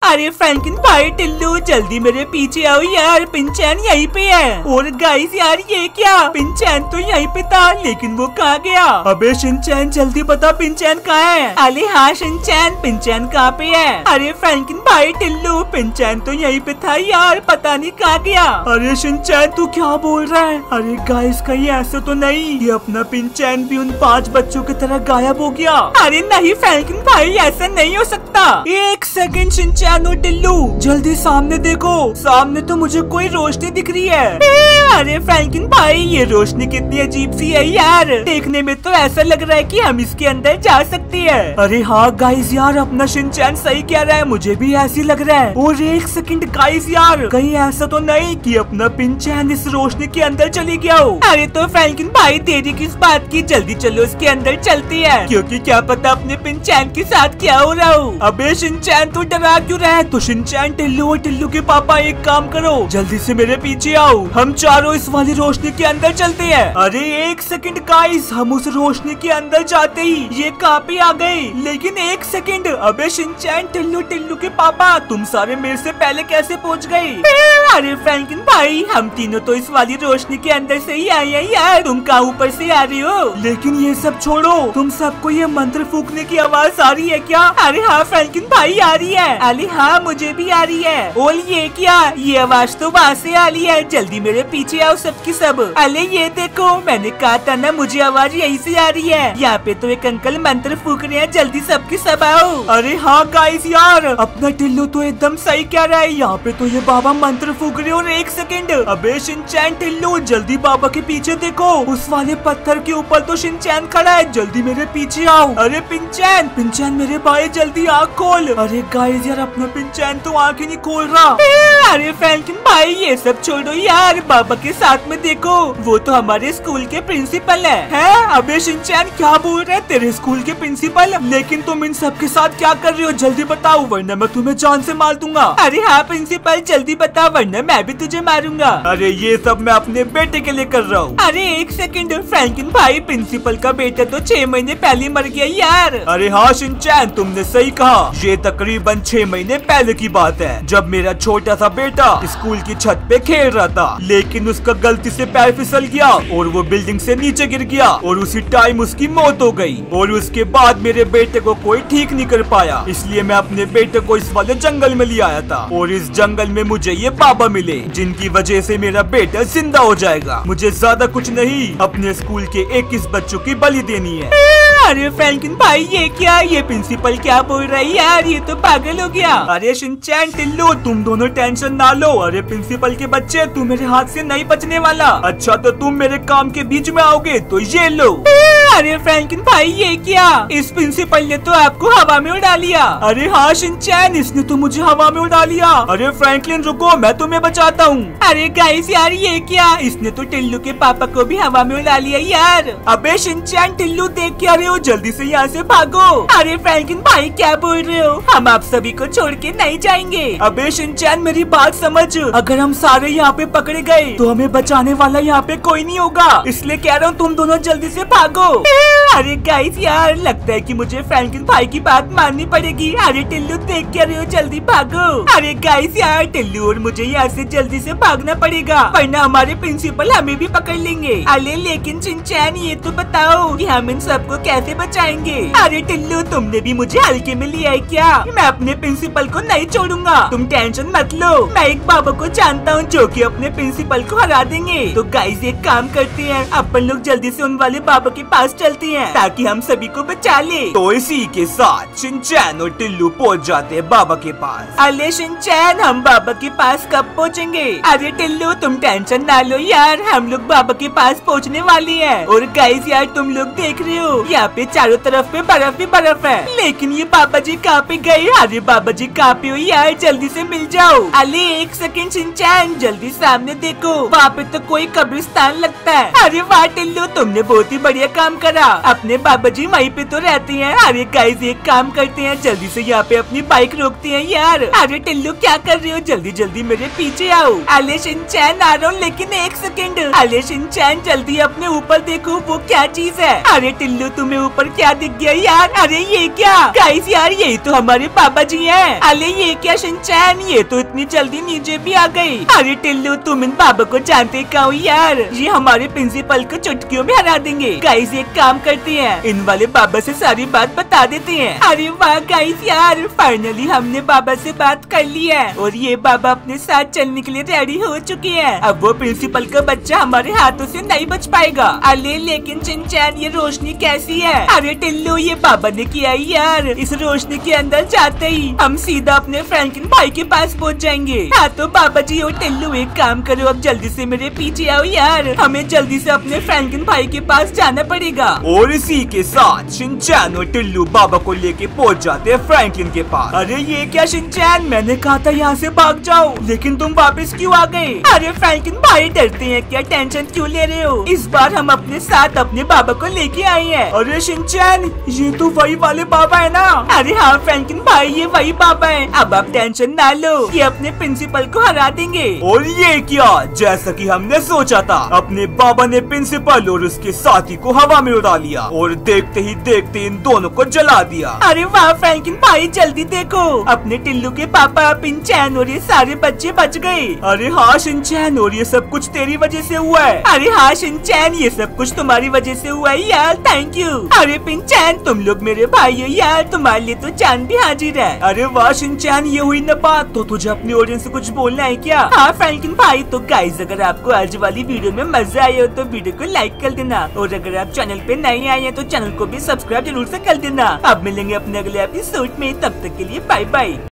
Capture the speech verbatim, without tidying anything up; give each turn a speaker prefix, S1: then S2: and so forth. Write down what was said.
S1: अरे फ्रैंकलिन भाई टिल्लू जल्दी मेरे पीछे आओ यार, पिंचैन यहीं पे है। और गाइस यार ये क्या, पिंचैन तो यहीं पे था लेकिन वो कहाँ गया? अबे शिनचैन जल्दी बता पिंचैन कहाँ है? अरे हाँ शिनचैन, पिंचैन कहाँ पे है? अरे फ्रैंकलिन भाई टिल्लू पिंचैन तो यहीं पे था यार, पता नहीं कहाँ गया। अरे शिनचैन तू क्या बोल रहा है? अरे गाइस कहीं ऐसा तो नहीं ये अपना पिंचैन भी उन पांच बच्चों की तरह गायब हो गया? अरे नहीं फ्रैंकलिन भाई ऐसा नहीं हो सकता। एक सेकंड शिनचैन और टिल्लू जल्दी सामने देखो, सामने तो मुझे कोई रोशनी दिख रही है। अरे फ्रैंकलिन भाई ये रोशनी कितनी अजीब सी है यार, देखने में तो ऐसा लग रहा है कि हम इसके अंदर जा सकते हैं। अरे हाँ गाइस यार अपना शिनचैन सही कह रहा है, मुझे भी ऐसी लग रहा है। और एक सेकंड गाइस यार कहीं ऐसा तो नहीं कि अपना पिंचैन इस रोशनी के अंदर चली गया हो? अरे तो फ्रैंकलिन भाई देरी किस बात की, जल्दी चलो इसके अंदर चलते हैं, क्योंकि क्या पता अपने पिंचैन के साथ क्या हो रहा हो। अबे शिनचैन तू डरा क्यों रहा है? तो शिनचैन टिल्लू और टिल्लू के पापा एक काम करो, जल्दी से मेरे पीछे आओ, हम चारों इस वाली रोशनी के अंदर चलते हैं। अरे एक सेकंड गाइस, हम उस रोशनी के अंदर जाते ही ये कहाँ पे आ गए? लेकिन एक सेकंड, अबे शिनचैन टिल्लू टिल्लू के पापा तुम सारे मेरे से पहले कैसे पहुँच गए? अरे फ्रैंकलिन भाई हम तीनों तो इस वाली रोशनी के अंदर से ही आए हैं यार, तुम कहाँ ऊपर से आ रही हो? लेकिन ये सब छोड़ो, तुम सबको ये मंत्र फूकने की आवाज आ रही है क्या? अरे हाँ फ्रैंकलिन भाई आ रही है। अरे हाँ मुझे भी आ रही है। और ये क्या, ये आवाज तो वहाँ से आ रही है, जल्दी मेरे पीछे आओ सबकी सब। अरे ये देखो मैंने कहा था ना मुझे आवाज यहीं से आ रही है, यहाँ पे तो एक अंकल मंत्र फूक रहे हैं, जल्दी सबकी सब आओ। अरे हाँ गाइस यार अपना टिल्लू तो एकदम सही कह रहा है, यहाँ पे तो ये बाबा मंत्र फूक रहे। और एक सेकंड, अबे शिनचैन टिल्लू जल्दी बाबा के पीछे देखो, उस वाले पत्थर के ऊपर तो शिनचैन खड़ा है, जल्दी मेरे पीछे आओ। अरे पिंचैन पिंचैन मेरे भाई जल्दी आँख खोल। अरे गाइस यार अपना पिंचैन तो आँख ही नहीं खोल रहा। अरे फ्रैंकलिन भाई ये सब छोड़ो यार, बाबा के साथ में देखो वो तो हमारे स्कूल के प्रिंसिपल है, है? अबे शिनचैन क्या बोल रहे हैं, तेरे स्कूल के प्रिंसिपल? लेकिन तुम इन सब के साथ क्या कर रहे हो, जल्दी बताओ वरना मैं तुम्हें जान से मार दूंगा। अरे हाँ प्रिंसिपल जल्दी बता वरना मैं भी तुझे मारूंगा। अरे ये सब मैं अपने बेटे के लिए कर रहा हूँ। अरे एक सेकंड फ्रैंकलिन भाई प्रिंसिपल का बेटा तो छह महीने पहले मर गया यार। अरे हाँ शिनचैन तुमने सही कहा, ये तकरीबन छह महीने पहले की बात है, जब मेरा छोटा सा बेटा स्कूल की छत पे खेल रहा था, लेकिन उसका गलती से पैर फिसल गया और वो बिल्डिंग से नीचे गिर गया और उसी टाइम उसकी मौत हो गई। और उसके बाद मेरे बेटे को कोई ठीक नहीं कर पाया, इसलिए मैं अपने बेटे को इस वाले जंगल में ले आया था। और इस जंगल में मुझे ये बाबा मिले, जिनकी वजह से मेरा बेटा जिंदा हो जाएगा। मुझे ज्यादा कुछ नहीं, अपने स्कूल के इक्कीस बच्चों की बलि देनी है। अरे फ्रैंकलिन भाई ये क्या, ये प्रिंसिपल क्या बोल रहा है यार, ये तो पागल हो गया। अरे शिनचैन टिल्लू तुम दोनों टेंशन ना लो, अरे प्रिंसिपल के बच्चे तू मेरे हाथ से नहीं बचने वाला। अच्छा तो तुम मेरे काम के बीच में आओगे तो ये लो। अरे फ्रैंकलिन भाई ये क्या, इस प्रिंसिपल ने तो आपको हवा में उड़ा लिया। अरे हाँ शिनचैन इसने तो मुझे हवा में उड़ा लिया। अरे फ्रैंकलिन रुको मैं तुम्हें बचाता हूँ। अरे गाइस यार ये क्या, इसने तो टिल्लू के पापा को भी हवा में उड़ा लिया यार। अबे शिनचैन टिल्लू देख क्या रहे हो, जल्दी से यहाँ से भागो। अरे फ्रैंकलिन भाई क्या बोल रहे हो, हम आप सभी को छोड़ के नहीं जाएंगे। अबे शिनचैन मेरी बात समझ, अगर हम सारे यहाँ पे पकड़े गए तो हमें बचाने वाला यहाँ पे कोई नहीं होगा, इसलिए कह रहा हूँ तुम दोनों जल्दी से भागो। अरे गाइस यार लगता है कि मुझे फ्रैंकलिन भाई की बात माननी पड़ेगी। अरे टिल्लू देख क्या रहे हो, जल्दी भागो। अरे गाइस यार टिल्लू और मुझे यहाँ से जल्दी से भागना पड़ेगा, वरना हमारे प्रिंसिपल हमें भी पकड़ लेंगे। अरे लेकिन शिनचैन ये तो बताओ कि हम इन सबको कैसे बचाएंगे। अरे टिल्लू तुमने भी मुझे हल्के में लिया है क्या, मैं अपने प्रिंसिपल को नहीं छोड़ूंगा, तुम टेंशन मत लो। मैं एक बाबा को जानता हूँ जो कि अपने प्रिंसिपल को हरा देंगे। तो गाइस एक काम करते हैं, अपन लोग जल्दी से उन वाले बाबा के पास चलते हैं ताकि हम सभी को बचा ले। तो इसी के साथ शिनचैन और टिल्लू पहुंच जाते हैं बाबा के पास। अरे शिनचैन हम बाबा के पास कब पहुंचेंगे? अरे टिल्लू तुम टेंशन ना लो यार, हम लोग बाबा के पास पहुंचने वाले हैं। और गाइस यार तुम लोग देख रहे हो यहाँ पे चारों तरफ पे बर्फ ही बर्फ है, लेकिन ये बाबा जी कहाँ पे गए? अरे बाबा जी कहाँ पे हो यार, जल्दी से मिल जाओ। अरे एक सेकंड शिनचैन जल्दी सामने देखो, वहाँ पे तो कोई कब्रिस्तान लगता है। अरे वाह टिल्लू तुमने बहुत ही बढ़िया काम करा, अपने बाबा जी वहीं पे तो रहते हैं। अरे गाइस एक काम करते हैं, जल्दी से यहाँ पे अपनी बाइक रोकते हैं यार। अरे टिल्लू क्या कर रहे हो, जल्दी जल्दी मेरे पीछे आओ। अरे शिनचैन आ रहा हूँ, लेकिन एक सेकंड। अरे शिनचैन जल्दी अपने ऊपर देखो वो क्या चीज है। अरे टिल्लू तुम्हें ऊपर क्या दिख गया यार? अरे ये क्या गाइस यार, यही तो हमारे पापा जी हैं। अरे ये क्या शिनचैन, ये तो इतनी जल्दी नीचे भी आ गई। अरे टिल्लू तुम इन पापा को जानते क्या हो यार? ये हमारे प्रिंसिपल को चुटकियों में हरा देंगे। गाइस एक काम करते हैं, इन वाले बाबा से सारी बात बता देते हैं। अरे वाह गाइस यार, फाइनली हमने बाबा से बात कर ली है और ये बाबा अपने साथ चलने के लिए रेडी हो चुके हैं। अब वो प्रिंसिपल का बच्चा हमारे हाथों से नहीं बच पाएगा। अरे लेकिन शिनचैन ये रोशनी कैसी है? अरे टिल्लू ये बाबा ने किया ही यार। इस रोशनी के अंदर जाते ही हम सीधा अपने फ्रैंकलिन भाई के पास पहुंच जाएंगे। हाँ तो बाबा जी और टिल्लू एक काम करो, अब जल्दी से मेरे पीछे आओ यार, हमें जल्दी से अपने फ्रैंकलिन भाई के पास जाना पड़ेगा।
S2: और इसी के साथ शिनचैन और टिल्लू बाबा को लेके पहुंच जाते हैं फ्रैंकलिन के पास।
S1: अरे ये क्या शिनचैन, मैंने कहा था यहाँ से भाग जाओ, लेकिन तुम वापस क्यों आ गए? अरे फ्रैंकलिन भाई डरते हैं क्या? टेंशन क्यों ले रहे हो? इस बार हम अपने साथ अपने बाबा को लेके आए हैं।
S2: अरे शिनचैन ये तो वही वाले बाबा है ना?
S1: अरे हाँ फ्रैंकलिन भाई ये वही बाबा है। अब आप टेंशन ना लो, ये अपने प्रिंसिपल को हरा देंगे।
S2: और ये क्या, जैसा कि हमने सोचा था, अपने बाबा ने प्रिंसिपल और उसके साथी को हवा में उड़ा लिया और देखते ही देखते इन दोनों को जला दिया।
S1: अरे वाह फ्रैंकलिन भाई जल्दी देखो, अपने टिल्लू के पापा शिनचैन और ये सारे बच्चे बच गए।
S2: अरे हाँ शिनचैन, और ये सब कुछ तेरी वजह से हुआ है।
S1: अरे हाँ शिनचैन ये सब कुछ तुम्हारी वजह से हुआ है यार, थैंक यू। अरे शिनचैन तुम लोग मेरे भाई हो यार, तुम्हारे लिए तो जान भी हाजिर है।
S2: अरे वाह शिनचैन, ये हुई ना बात, तो तुझे अपनी ऑडियंस से कुछ बोलना है क्या?
S1: हाँ फ्रैंकलिन भाई, तो गाइस अगर आपको आज वाली वीडियो में मजा आया हो तो वीडियो को लाइक कर देना, और अगर आप चैनल पे नए आए हैं तो चैनल को भी सब्सक्राइब जरूर से कर देना। अब मिलेंगे अपने अगले एपिसोड में, तब तक के लिए बाय बाय।